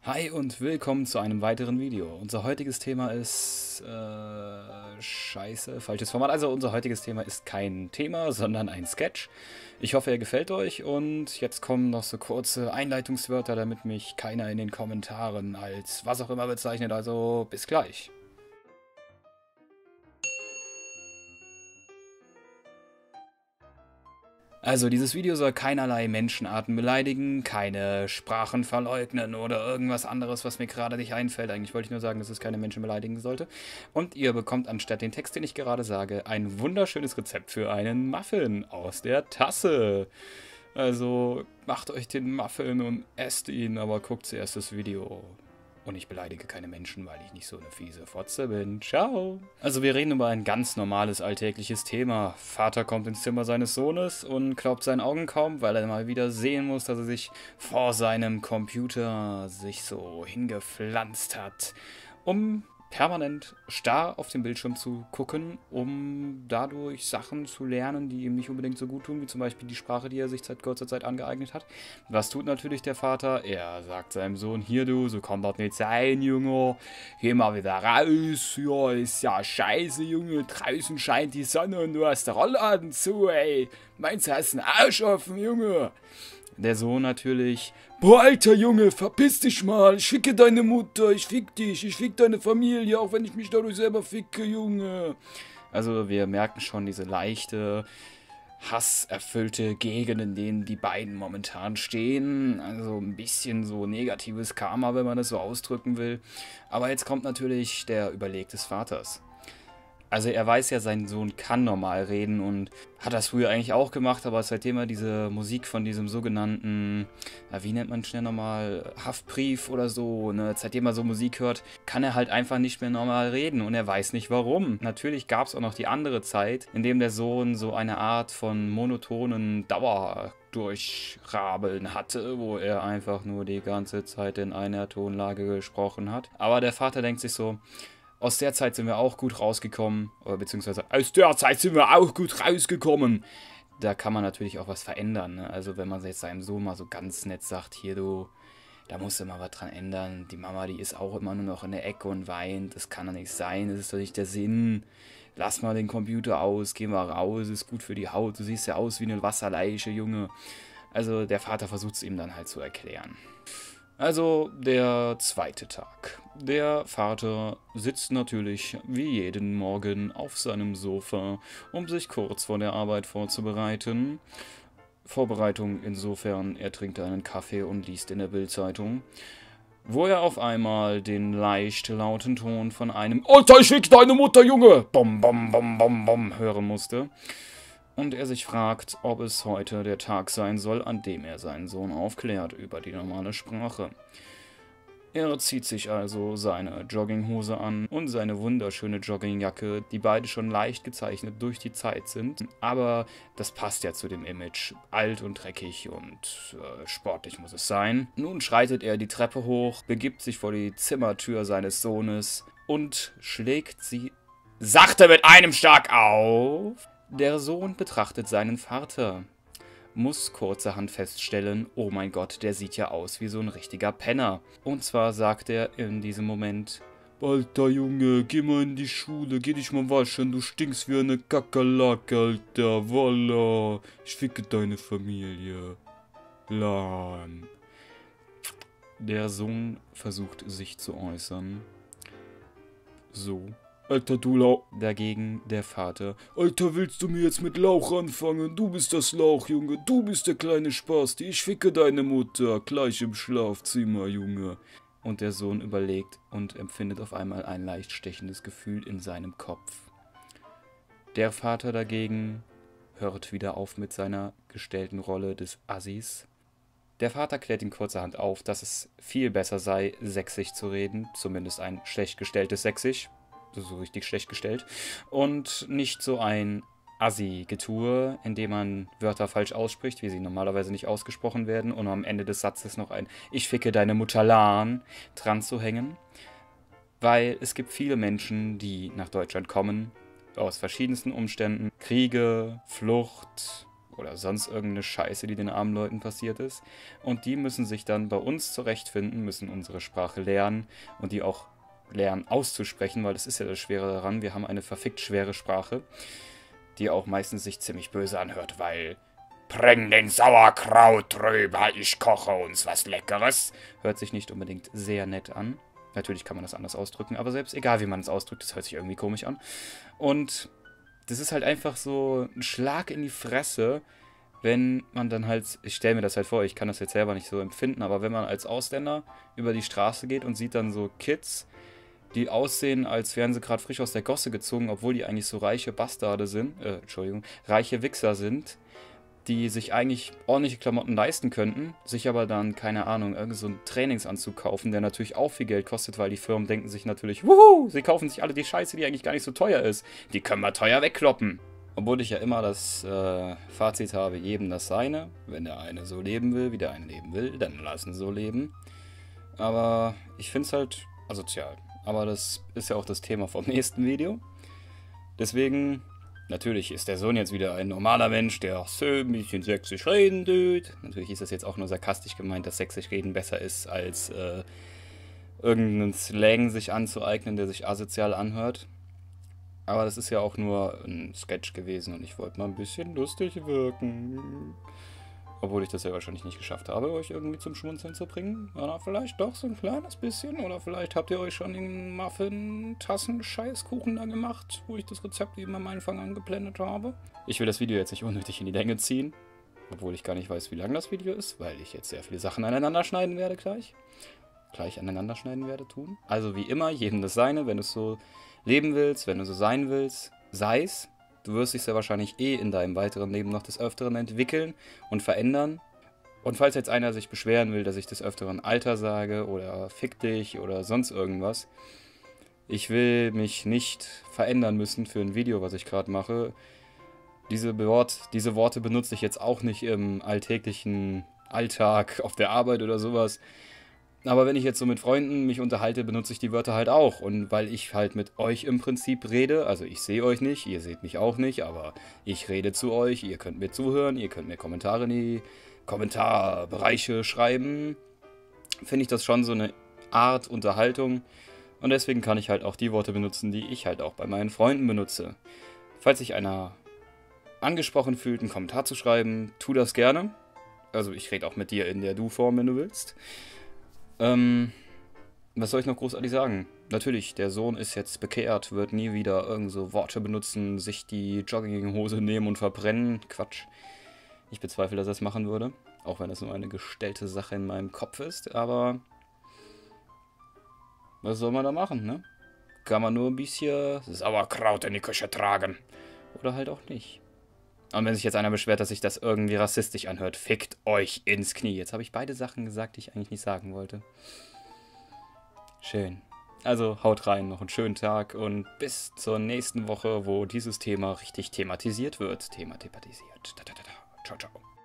Hi und willkommen zu einem weiteren Video. Unser heutiges Thema ist... Scheiße, falsches Format. Also unser heutiges Thema ist kein Thema, sondern ein Sketch. Ich hoffe, er gefällt euch und jetzt kommen noch so kurze Einleitungswörter, damit mich keiner in den Kommentaren als was auch immer bezeichnet. Also bis gleich. Also, dieses Video soll keinerlei Menschenarten beleidigen, keine Sprachen verleugnen oder irgendwas anderes, was mir gerade nicht einfällt. Eigentlich wollte ich nur sagen, dass es keine Menschen beleidigen sollte. Und ihr bekommt anstatt den Text, den ich gerade sage, ein wunderschönes Rezept für einen Muffin aus der Tasse. Also, macht euch den Muffin und esst ihn, aber guckt zuerst das Video. Und ich beleidige keine Menschen, weil ich nicht so eine fiese Fotze bin. Ciao. Also wir reden über ein ganz normales alltägliches Thema. Vater kommt ins Zimmer seines Sohnes und glaubt seinen Augen kaum, weil er mal wieder sehen muss, dass er sich vor seinem Computer sich so hingepflanzt hat, um permanent starr auf den Bildschirm zu gucken, um dadurch Sachen zu lernen, die ihm nicht unbedingt so gut tun, wie zum Beispiel die Sprache, die er sich seit kurzer Zeit angeeignet hat. Was tut natürlich der Vater? Er sagt seinem Sohn, hier du, so kann das nicht sein, Junge, geh mal wieder raus, ja, ist ja scheiße, Junge, draußen scheint die Sonne und du hast den Rollladen zu, ey, meinst du, hast einen Arsch offen, Junge? Der Sohn natürlich, boah, alter Junge, verpiss dich mal, ich ficke deine Mutter, ich fick dich, ich fick deine Familie, auch wenn ich mich dadurch selber ficke, Junge. Also wir merken schon diese leichte, hasserfüllte Gegend, in denen die beiden momentan stehen. Also ein bisschen so negatives Karma, wenn man das so ausdrücken will. Aber jetzt kommt natürlich der Überleg des Vaters. Also er weiß ja, sein Sohn kann normal reden und hat das früher eigentlich auch gemacht, aber seitdem er diese Musik von diesem sogenannten, ja, wie nennt man schnell nochmal, Haftbrief oder so, ne, seitdem er so Musik hört, kann er halt einfach nicht mehr normal reden und er weiß nicht warum. Natürlich gab es auch noch die andere Zeit, in dem der Sohn so eine Art von monotonen Dauerdurchrabeln hatte, wo er einfach nur die ganze Zeit in einer Tonlage gesprochen hat. Aber der Vater denkt sich so, aus der Zeit sind wir auch gut rausgekommen, oder beziehungsweise aus der Zeit sind wir auch gut rausgekommen. Da kann man natürlich auch was verändern, ne? Also wenn man jetzt seinem Sohn mal so ganz nett sagt, hier du, da musst du mal was dran ändern. Die Mama, die ist auch immer nur noch in der Ecke und weint. Das kann doch nicht sein, das ist doch nicht der Sinn. Lass mal den Computer aus, geh mal raus, ist gut für die Haut. Du siehst ja aus wie eine Wasserleiche, Junge. Also der Vater versucht es ihm dann halt zu erklären. Also der zweite Tag. Der Vater sitzt natürlich wie jeden Morgen auf seinem Sofa, um sich kurz vor der Arbeit vorzubereiten. Vorbereitung insofern, er trinkt einen Kaffee und liest in der Bildzeitung, wo er auf einmal den leicht lauten Ton von einem Alter, ich fick deine Mutter, Junge! Bom, bom, bom, bom, bom hören musste. Und er sich fragt, ob es heute der Tag sein soll, an dem er seinen Sohn aufklärt über die normale Sprache. Er zieht sich also seine Jogginghose an und seine wunderschöne Joggingjacke, die beide schon leicht gezeichnet durch die Zeit sind. Aber das passt ja zu dem Image. Alt und dreckig und sportlich muss es sein. Nun schreitet er die Treppe hoch, begibt sich vor die Zimmertür seines Sohnes und schlägt sie sachte mit einem Schlag auf. Der Sohn betrachtet seinen Vater, muss kurzerhand feststellen, oh mein Gott, der sieht ja aus wie so ein richtiger Penner. Und zwar sagt er in diesem Moment, Alter Junge, geh mal in die Schule, geh dich mal waschen, du stinkst wie eine Kakerlake, Alter, voila, ich ficke deine Familie. Lan. Der Sohn versucht sich zu äußern. So. Alter, du Lauch. Dagegen der Vater. Alter, willst du mir jetzt mit Lauch anfangen? Du bist das Lauch, Junge. Du bist der kleine Spasti. Ich ficke deine Mutter. Gleich im Schlafzimmer, Junge. Und der Sohn überlegt und empfindet auf einmal ein leicht stechendes Gefühl in seinem Kopf. Der Vater dagegen hört wieder auf mit seiner gestellten Rolle des Assis. Der Vater klärt ihn kurzerhand auf, dass es viel besser sei, sächsisch zu reden. Zumindest ein schlecht gestelltes Sächsisch. So richtig schlecht gestellt. Und nicht so ein Assi-Getue, in dem man Wörter falsch ausspricht, wie sie normalerweise nicht ausgesprochen werden, und am Ende des Satzes noch ein Ich ficke deine Mutter Lan dran zu hängen. Weil es gibt viele Menschen, die nach Deutschland kommen, aus verschiedensten Umständen. Kriege, Flucht oder sonst irgendeine Scheiße, die den armen Leuten passiert ist. Und die müssen sich dann bei uns zurechtfinden, müssen unsere Sprache lernen und die auch lernen auszusprechen, weil das ist ja das Schwere daran. Wir haben eine verfickt schwere Sprache, die auch meistens sich ziemlich böse anhört, weil bring den Sauerkraut drüber, ich koche uns was Leckeres. Hört sich nicht unbedingt sehr nett an. Natürlich kann man das anders ausdrücken, aber selbst egal, wie man es ausdrückt, das hört sich irgendwie komisch an. Und das ist halt einfach so ein Schlag in die Fresse, wenn man dann halt, ich stelle mir das halt vor, ich kann das jetzt selber nicht so empfinden, aber wenn man als Ausländer über die Straße geht und sieht dann so Kids, die aussehen, als wären sie gerade frisch aus der Gosse gezogen, obwohl die eigentlich so reiche Bastarde sind, reiche Wichser sind, die sich eigentlich ordentliche Klamotten leisten könnten, sich aber dann, keine Ahnung, irgend so einen Trainingsanzug kaufen, der natürlich auch viel Geld kostet, weil die Firmen denken sich natürlich, wuhu, sie kaufen sich alle die Scheiße, die eigentlich gar nicht so teuer ist. Die können wir teuer wegkloppen. Obwohl ich ja immer das Fazit habe, jedem das Seine. Wenn der eine so leben will, wie der eine leben will, dann lassen so leben. Aber ich finde es halt asozial. Aber das ist ja auch das Thema vom nächsten Video. Deswegen, natürlich ist der Sohn jetzt wieder ein normaler Mensch, der auch so ein bisschen sächsisch reden tut. Natürlich ist das jetzt auch nur sarkastisch gemeint, dass sächsisch reden besser ist, als irgendeinen Slang sich anzueignen, der sich asozial anhört. Aber das ist ja auch nur ein Sketch gewesen und ich wollte mal ein bisschen lustig wirken. Obwohl ich das ja wahrscheinlich nicht geschafft habe, euch irgendwie zum Schmunzeln zu bringen. Oder vielleicht doch so ein kleines bisschen. Oder vielleicht habt ihr euch schon den Muffin-Tassen-Scheißkuchen da gemacht, wo ich das Rezept eben am Anfang angeblendet habe. Ich will das Video jetzt nicht unnötig in die Länge ziehen. Obwohl ich gar nicht weiß, wie lang das Video ist, weil ich jetzt sehr viele Sachen aneinander schneiden werde gleich. Gleich aneinander schneiden werde tun. Also wie immer, jedem das Seine, wenn du es so leben willst, wenn du so sein willst, sei's. Du wirst dich sehr wahrscheinlich in deinem weiteren Leben noch des Öfteren entwickeln und verändern. Und falls jetzt einer sich beschweren will, dass ich des Öfteren Alter sage oder fick dich oder sonst irgendwas, ich will mich nicht verändern müssen für ein Video, was ich gerade mache. Diese Worte benutze ich jetzt auch nicht im alltäglichen Alltag auf der Arbeit oder sowas. Aber wenn ich jetzt so mit Freunden mich unterhalte, benutze ich die Wörter halt auch. Und weil ich halt mit euch im Prinzip rede, also ich sehe euch nicht, ihr seht mich auch nicht, aber ich rede zu euch, ihr könnt mir zuhören, ihr könnt mir Kommentare in die Kommentarbereiche schreiben, finde ich das schon so eine Art Unterhaltung. Und deswegen kann ich halt auch die Worte benutzen, die ich halt auch bei meinen Freunden benutze. Falls sich einer angesprochen fühlt, einen Kommentar zu schreiben, tu das gerne. Also ich rede auch mit dir in der Du-Form, wenn du willst. Was soll ich noch großartig sagen? Natürlich, der Sohn ist jetzt bekehrt, wird nie wieder irgend so Worte benutzen, sich die Jogginghose nehmen und verbrennen. Quatsch. Ich bezweifle, dass er es machen würde. Auch wenn das nur eine gestellte Sache in meinem Kopf ist. Aber was soll man da machen, ne? Kann man nur ein bisschen Sauerkraut in die Küche tragen. Oder halt auch nicht. Und wenn sich jetzt einer beschwert, dass sich das irgendwie rassistisch anhört, fickt euch ins Knie. Jetzt habe ich beide Sachen gesagt, die ich eigentlich nicht sagen wollte. Schön. Also haut rein, noch einen schönen Tag und bis zur nächsten Woche, wo dieses Thema richtig thematisiert wird. Ciao, ciao.